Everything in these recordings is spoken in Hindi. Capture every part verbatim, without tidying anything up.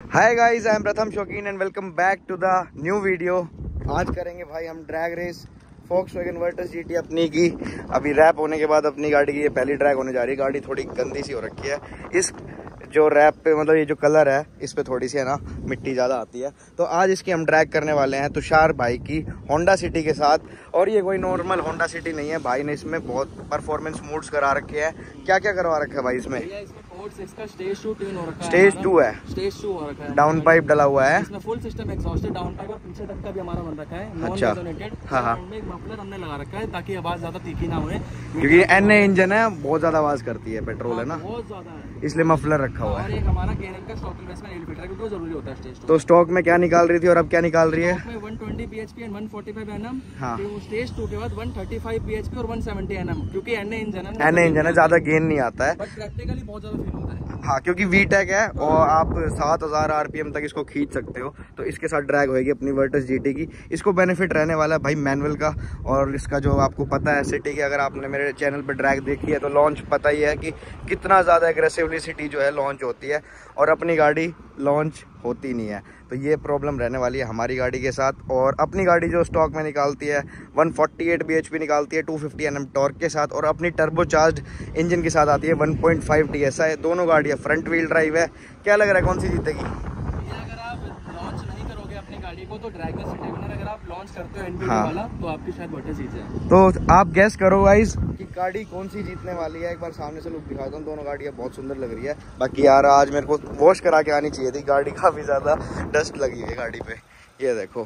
Hi guys, I am Pratham Shaukeen and welcome back to the new video. आज करेंगे भाई हम drag race Volkswagen Virtus GT अपनी की। अभी रैप होने के बाद अपनी गाड़ी की ये पहली ड्रैग होने जा रही है। गाड़ी थोड़ी गंदी सी हो रखी है। इस जो रैप पे मतलब ये जो कलर है इस पे थोड़ी सी है ना मिट्टी ज़्यादा आती है। तो आज इसकी हम ड्रैग करने वाले हैं तुषार भाई की होंडा सिटी के साथ। और ये कोई नॉर्मल होंडा सिटी नहीं है, भाई ने इसमें बहुत परफॉर्मेंस मोड्स करा रखे हैं। क्या क्या करवा रखा है भाई इसमें? इसका स्टेज टू ट्यून हो रखा है। स्टेज टू है, स्टेज टू हो रखा है। डाउन पाइप डला हुआ है इसमें फुल सिस्टम एग्जॉस्ट है, डाउन पाइप और पीछे तक का भी हमारा बन रखा है। अच्छा, हाँ हाँ। में एक मफलर हमने लगा रखा है ताकि आवाज ज्यादा तीखी ना हो, क्योंकि एन ए इंजन है, बहुत ज्यादा आवाज करती है, पेट्रोल है ना, बहुत ज्यादा है, इसलिए मफलर रखा हुआ है। और एक हमारा गेनिंग का स्टॉक इन्वेस्टमेंट एल फिल्टर क्योंकि जरूरी होता है स्टेज टू। तो स्टॉक में क्या निकाल रही थी और अब क्या निकाल रही है? One twenty BHP and one forty five NM. हाँ, स्टेज टू के बाद वन थर्टी फाइव बीएचपी और वन सेवेंटी एनएम, क्योंकि एन ए इंजन है। एन ए इंजन है, ज्यादा गेन नहीं आता है, बट प्रैक्टिकली बहुत ज्यादा फील होता है। हाँ, क्योंकि वी टेक है और आप सात हजार आरपीएम तक इसको खींच सकते हो। तो इसके साथ ड्रैग होगी अपनी वर्टस जीटी की। इसको बेनिफिट रहने वाला है भाई मैनुअल का, और इसका जो आपको पता है सिटी की, अगर आपने मेरे चैनल पे ड्रैग देखी है तो लॉन्च पता ही है कि कितना ज़्यादा एग्रेसिवली सिटी जो है लॉन्च होती है, और अपनी गाड़ी लॉन्च होती नहीं है। तो ये प्रॉब्लम रहने वाली है हमारी गाड़ी के साथ। और अपनी गाड़ी जो स्टॉक में निकालती है वन फोर्टी एट बीएचपी निकालती है टू फिफ्टी एनएम टॉर्क के साथ, और अपनी टर्बो चार्ज इंजन के साथ आती है वन पॉइंट फाइव टीएसआई। दोनों गाड़ियाँ फ्रंट व्हील ड्राइव है। क्या लग रहा है कौन सी जीतेगी? अगर आप लॉन्च नहीं करोगे अपनी गाड़ी को तो ड्रैग में सिटी विनर, अगर आप लॉन्च करते हो एनपीवी हाँ, वाला तो आपकी शायद वर्टस जीत जाए। तो आप गैस करो गाइस कि गाड़ी कौन सी जीतने वाली है। एक बार सामने से लुक दिखाता हूँ, दोनों गाड़ियाँ बहुत सुंदर लग रही है। बाकी यार आज मेरे को वॉश करा के आनी चाहिए थी, गाड़ी काफ़ी ज़्यादा डस्ट लगी है गाड़ी पे, ये देखो।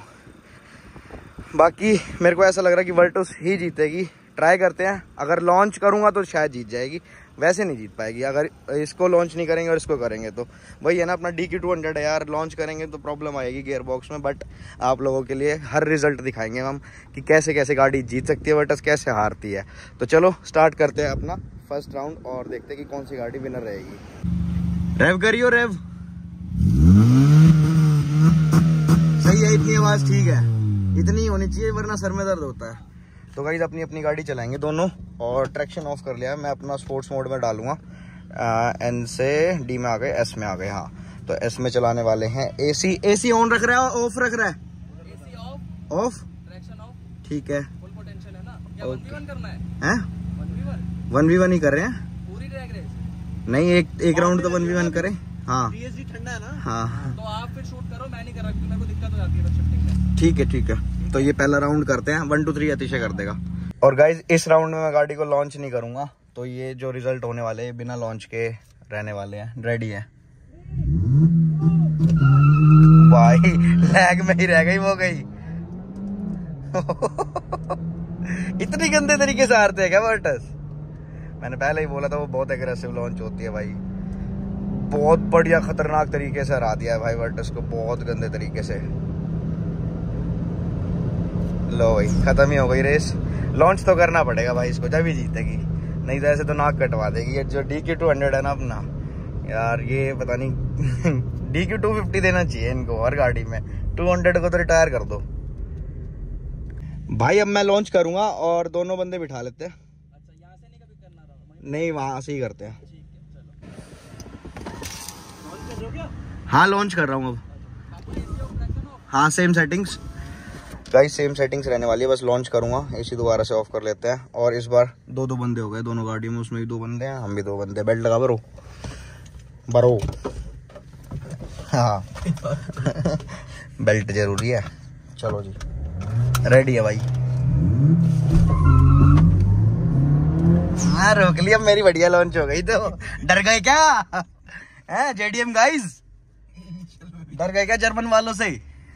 बाकी मेरे को ऐसा लग रहा है कि वर्टस ही जीतेगी। ट्राई करते हैं, अगर लॉन्च करूँगा तो शायद जीत जाएगी, वैसे नहीं जीत पाएगी। अगर इसको लॉन्च नहीं करेंगे और इसको करेंगे तो वही है ना, अपना डी क्यू टू हंड्रेड है यार। लॉन्च करेंगे तो प्रॉब्लम आएगी गियर बॉक्स में, बट आप लोगों के लिए हर रिजल्ट दिखाएंगे हम कि कैसे कैसे गाड़ी जीत सकती है वर्टस, कैसे हारती है। तो चलो स्टार्ट करते हैं अपना फर्स्ट राउंड और देखते हैं कि कौन सी गाड़ी विनर रहेगी। रेव करियो, रेव सही है, इतनी आवाज़ ठीक है, इतनी होनी चाहिए वरना सर में दर्द होता है। तो गाइस अपनी अपनी गाड़ी चलाएंगे दोनों, और ट्रैक्शन ऑफ कर लिया है। मैं अपना स्पोर्ट्स मोड में डालूंगा। एन से डी में आ गए, एस में आ गए। हाँ, तो एस में चलाने वाले हैं। एसी एसी ऑन रख रहा है, ऑफ रख रहा है? AC off, off, traction off, ठीक है। फुल पोटेंशियल है ना। क्या वन वी वन करना है? हैं? One V one, one V one ही कर रहे हैं। पूरी ड्रैग रेस नहीं, एक एक राउंड तो वन वी वन करें। हाँ डीएसजी ठंडा है ना। हाँ, तो आप फिर शूट करो, मैं नहीं कर रहा क्योंकि मेरे को दिक्कत हो जाती है शिफ्टिंग में। ठीक है ठीक है। तो ये पहला राउंड करते हैं, वन टू थ्री अतिशय कर देगा। और गाइज इस राउंड में मैं गाड़ी को लॉन्च नहीं करूंगा, तो ये जो रिजल्ट होने वाले हैं बिना लॉन्च के रहने वाले हैं। रेडी है भाई, लैग में ही रह गई वो गई। इतनी गंदे तरीके से हारते हैं क्या वर्टस? मैंने पहले ही बोला था वो बहुत एग्रेसिव लॉन्च होती है भाई। बहुत बढ़िया खतरनाक तरीके से हरा दिया है भाई वर्टस को, बहुत गंदे तरीके से। लो भाई, खत्म ही हो गई रेस। लॉन्च तो करना पड़ेगा भाई इसको, जब ही जीतेगी, नहीं तो ऐसे तो नाक कटवा देगी। ये जो डी क्यू टू हंड्रेड है ना अपना, यार ये पता नहीं डी क्यू टू फिफ्टी देना चाहिए इनको हर गाड़ी में। टू हंड्रेड को तो रिटायर कर दो भाई। अब मैं लॉन्च करूंगा और दोनों बंदे बिठा लेते हैं। अच्छा, यहाँ से नहीं कभी करना रहा? नहीं, वहां से ही करते हैं। ठीक है, चलो। लॉन्च कर रहे हो क्या? हाँ, लॉन्च कर रहा हूँ अब। हाँ, same settings guys, same settings रहने वाली है, बस लॉन्च करूंगा। एसी दोबारा से ऑफ कर लेते हैं। और इस बार दो दो बंदे हो गए दोनों गाड़ियों में, उसमें भी दो बंदे हैं, हम भी दो बंदे। बेल्ट लगा बरो बरो हाँ बेल्ट जरूरी है। चलो जी, रेडी है भाई। हाँ, रोक लिया, मेरी बढ़िया लॉन्च हो गई। तो डर गए क्या है जेडीएम गाइस? डर गए क्या जर्मन वालों से?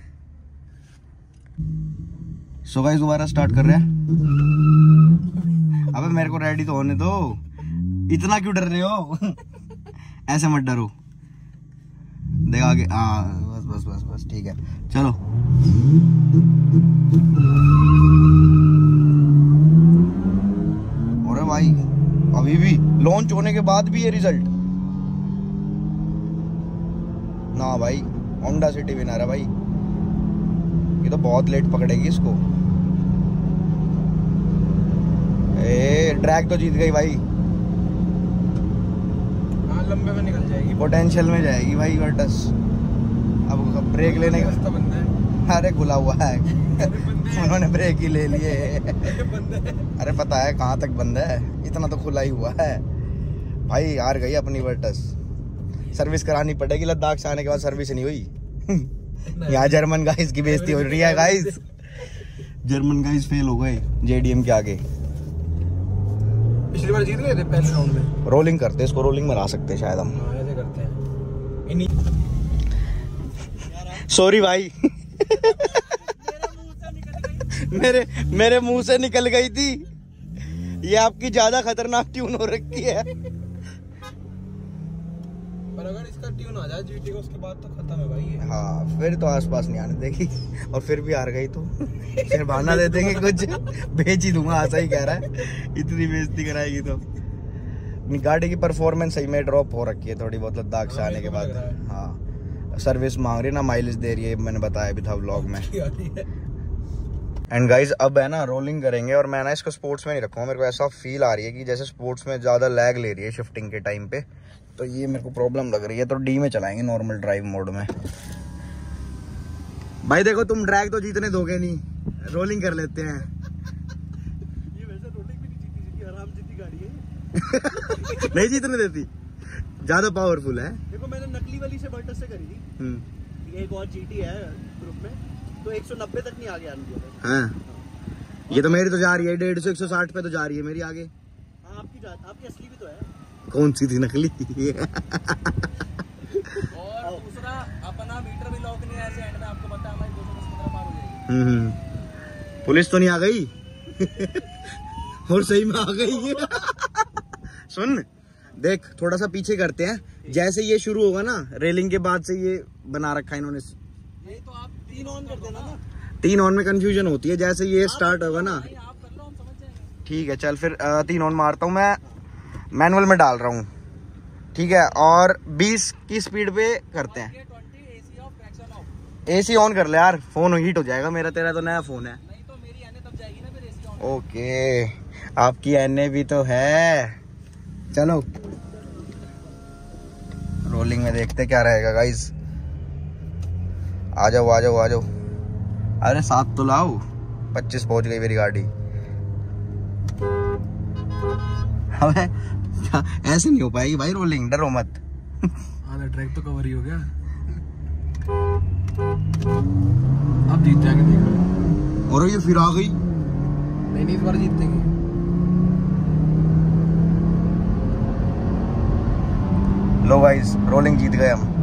सो गाइस दोबारा स्टार्ट कर रहे हैं। अबे मेरे को रेडी तो होने दो, इतना क्यों डर रहे हो? ऐसे मत डरो, देखा आगे। हाँ, बस बस बस बस ठीक है, चलो। अरे भाई, अभी भी लॉन्च होने के बाद भी ये रिजल्ट ना भाई। होंडा सिटी विनर है भाई, ये तो बहुत लेट पकड़ेगी इसको। ए, ड्रैग तो जीत गई भाई। हाँ, लंबे में निकल जाएगी, पोटेंशियल में जाएगी भाई वर्टस। अब ब्रेक लेने का रास्ता बंद है। अरे खुला हुआ है उन्होंने ब्रेक ही ले लिए। अरे पता है कहाँ तक बंद है, इतना तो खुला ही हुआ है भाई। यार गई अपनी वर्टस, सर्विस करानी पड़ेगी। लद्दाख से आने के बाद सर्विस नहीं हुई। यहाँ जर्मन गाइस की बेइज्जती हो रही है गाइस। जर्मन गाइस फेल हो गए जेडीएम के आगे। पिछली बार जीत गए थे पहले राउंड में। रोलिंग करते इसको, रोलिंग में ला सकते हैं शायद हम। ऐसे करते हैं। सॉरी भाई मेरे मेरे मुंह से निकल गई थी। ये आपकी ज्यादा खतरनाक ट्यून हो रखी है। पर अगर इसका ट्यून आ जाए जीटी का उसके बाद तो खत्म है भाई ये। हाँ फिर तो आसपास नहीं आने देगी। और फिर भी हार गई तो फिर बहाना दे देंगे कुछ, बेच ही दूंगा। ऐसा ही कह रहा है, इतनी बेइज्जती कराएगी तो। अपनी गाड़ी की परफॉर्मेंस सही में ड्रॉप हो रखी है थोड़ी बहुत लद्दाख से आने के बाद। हाँ सर्विस मांग रही है ना, माइलेज दे रही है, मैंने बताया भी था व्लॉग में। एंड गाइज अब है ना रोलिंग करेंगे, और मैं ना इसको स्पोर्ट्स में नहीं रखूँगा। मेरे को ऐसा फील आ रही है कि जैसे स्पोर्ट्स में ज़्यादा लैग ले रही है शिफ्टिंग के टाइम पे, तो ये मेरे को प्रॉब्लम लग रही है। तो डी में चलाएंगे नॉर्मल ड्राइव मोड में। भाई देखो तुम ड्रैग तो जीतने दोगे नहीं, रोलिंग कर लेते हैं। ये वैसे रोलिंग भी नहीं जीती, जीती आराम जीती गाड़ी है। नहीं जीतने देती, ज्यादा पावरफुल है। देखो मैंने नकली वाली से वर्टस से करी थी, ये एक और जीटी है ग्रुप में, तो एक सौ नब्बे तक नहीं आ गया मुझे। हाँ ये तो मेरी तो जा रही है डेढ़ सौ एक सौ साठ पे तो जा रही है मेरी आगे। हाँ आपकी जा, आपकी असली भी तो है। कौन सी थी नकली? और दूसरा अपना मीटर भी लॉक नहीं है ऐसे एंड में, आपको पता है हमारी दो सौ पंद्रह पार हो जाएगी। हम्म पुलिस तो नहीं आ गई? और सही में आ गई। सुन देख थोड़ा सा पीछे करते हैं, जैसे ये शुरू होगा ना रेलिंग के बाद से ये बना रखा है इन्होंने। ये तो आप तीन ऑन कर देना ना। तीन ऑन में कंफ्यूजन होती है, जैसे ये स्टार्ट होगा ना। आप कर लो, हम समझ जाएंगे। ठीक है चल फिर तीन ऑन मारता हूँ मैं, मैनुअल में डाल रहा हूँ। ठीक है और बीस की स्पीड पे करते हैं। एसी ऑन कर ले यार, फोन हीट हो जाएगा मेरा। तेरा तो नया फोन है। नहीं तो मेरी एनए तब जाएगी ना, फिर एसी ऑन। ओके आपकी एनए भी तो है। चलो रोलिंग में देखते क्या रहेगा गाइस। आ जाओ आ जाओ आ जाओ। अरे सात तो लाओ, पच्चीस पहुंच गई मेरी गाड़ी। अबे ऐसे नहीं हो पाएगी भाई रोलिंग, डरो मत। आधा ट्रैक तो कवर ही हो गया। अब जीत जाएंगे देखो। और ये फिर आ गई। नहीं नहीं इस बार जीतेंगे। लो गाइस रोलिंग जीत गए हम।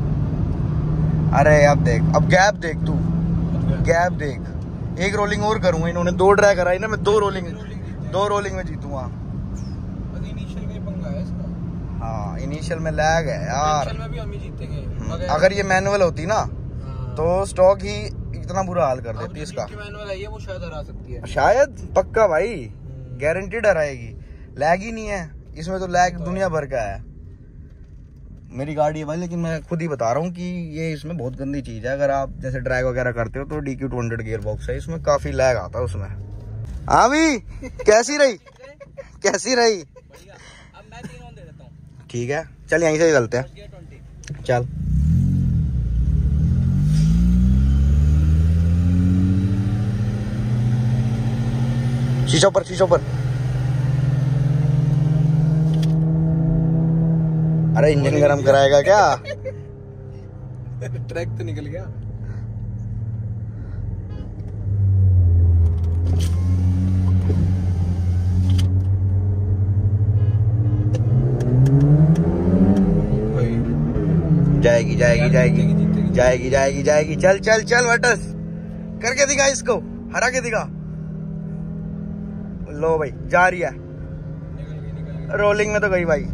अरे अब देख, अब गैप देख तू, गैप देख। एक रोलिंग और करूंगा, इन्होंने दो ड्राई कराई ना, मैं दो रोलिंग दो रोलिंग में जीतूंगा। इनिशियल में पंगा है इसका। हाँ इनिशियल में लैग है यार। इनिशियल में भी हम ही जीतेंगे। अगर ये मैनुअल होती ना तो स्टॉक ही इतना बुरा हाल कर देती इसका। मैनुअल है ये, वो शायद हरा सकती है। शायद पक्का भाई, गारंटीड हराएगी। लैग ही नहीं है इसमें, तो लैग दुनिया भर का है। मेरी गाड़ी है भाई, लेकिन मैं खुद ही बता रहा हूँ कि ये इसमें बहुत गंदी चीज है। अगर आप जैसे ड्रैग वगैरह करते हो तो D Q two hundred gear box है, इसमें काफी लैग आता है उसमें। हाँ भी कैसी रही कैसी रही? अब मैं तीन ऑन दे देता हूँ। ठीक है चल यहीं से ही चलते हैं। चल शीशों पर शीशों पर। अरे इंजन गरम कराएगा क्या? ट्रैक तो निकल गया। जाएगी जाएगी जाएगी जाएगी जाएगी जाएगी। चल चल चल वटस करके दिखा इसको, हरा के दिखा। लो भाई जा रही है। रोलिंग में तो गई भाई,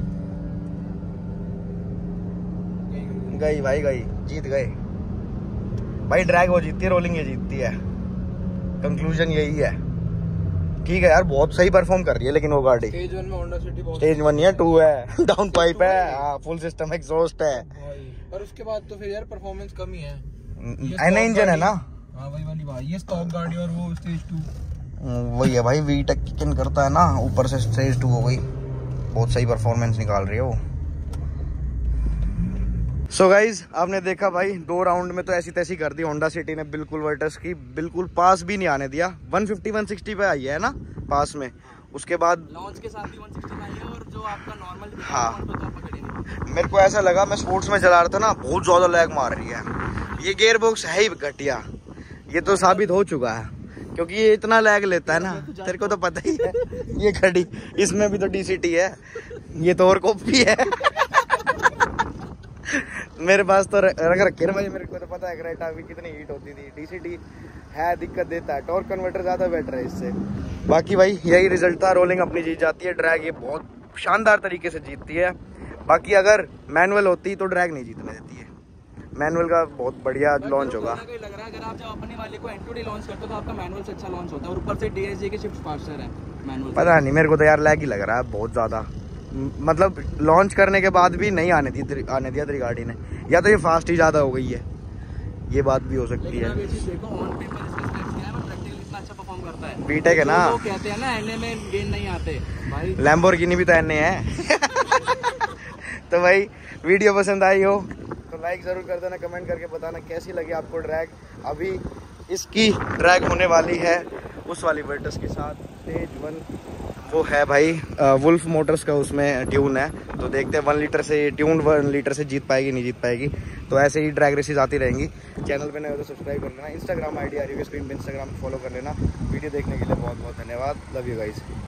गई भाई गई, जीत गए भाई। ड्रैग वो जीतती है, रोलिंग ये जीतती है। कंक्लूजन यही है। ठीक है यार बहुत सही परफॉर्म कर रही है लेकिन वो गाड़ी। स्टेज वन में होंडा सिटी बहुत स्टेज वन है, टू है, डाउन पाइप है, हाँ फुल सिस्टम एग्जॉस्ट है। और उसके बाद तो फिर यार परफॉर्मेंस कम ही है। एन इंजन है ना। हाँ वही वाली बात, ये स्टॉक गाड़ी और वो स्टेज टू वही है भाई। वी टेक किक इन करता है ना, ऊपर से स्टेज टू हो गई। बहुत सही परफॉर्मेंस निकाल रही है वो। सो गाइज आपने देखा भाई, दो राउंड में तो ऐसी तैसी कर दी होंडा सिटी ने, बिल्कुल वर्टस की बिल्कुल पास भी नहीं आने दिया। वन फिफ्टी वन सिक्सटी पे आई है ना पास में, उसके बाद लॉन्च के साथ भी वन सिक्सटी आई है, और जो आपका नॉर्मल हाँ मेरे को ऐसा लगा, मैं स्पोर्ट्स में चला रहा था ना, बहुत ज्यादा लैग मार रही है। ये गियर बॉक्स है ही घटिया, ये तो साबित हो चुका है, क्योंकि ये इतना लैग लेता है ना, तेरे को तो पता ही है। ये घड़ी, इसमें भी तो डीसीटी है, ये तो और कॉपी है। मेरे पास तो रख रखे भाई, मेरे को तो पता है क्रेटा भी कितनी हीट होती थी। डीसीटी है, दिक्कत देता है, टॉर्क कन्वर्टर ज्यादा बेटर है इससे। बाकी भाई यही रिजल्ट था, रोलिंग अपनी जीत जाती है, ड्रैग ये बहुत शानदार तरीके से जीतती है। बाकी अगर मैनुअल होती तो ड्रैग नहीं जीतने देती है। मैनुअल का बहुत बढ़िया लॉन्च होगा। लग रहा है अगर आप जब अपने वाले को एन टू डी लॉन्च करते हो तो आपका मैनुअल से अच्छा लॉन्च होता है, और ऊपर से डीएसजी के शिफ्ट फास्टर है मैनुअल। पता नहीं, मेरे को तो यार लैग ही लग रहा है बहुत ज्यादा। मतलब लॉन्च करने के बाद भी नहीं आने दी आने दिया तेरी गाड़ी ने, या तो ये फास्ट ही ज्यादा हो गई है, ये बात भी हो सकती है। बीटेक है ना, कहते हैं ना एनए में गेन नहीं आते भाई, लैम्बोर्गिनी भी तो एनए है। तो भाई वीडियो पसंद आई हो तो लाइक जरूर कर देना, कमेंट करके बताना कैसी लगी आपको ड्रैग। अभी इसकी ड्रैग होने वाली है उस वाली वर्टस के साथ, स्टेज वन वो है भाई वुल्फ मोटर्स का, उसमें ट्यून है, तो देखते हैं वन लीटर से ट्यून वन लीटर से जीत पाएगी नहीं जीत पाएगी। तो ऐसे ही ड्रैग रेसेस आती रहेंगी। चैनल पे नए हो तो सब्सक्राइब कर लेना, इंस्टाग्राम आई डी आ रही है स्क्रीन पे, इंस्टाग्राम फॉलो कर लेना। वीडियो देखने के लिए बहुत बहुत धन्यवाद, लव यू गाइस।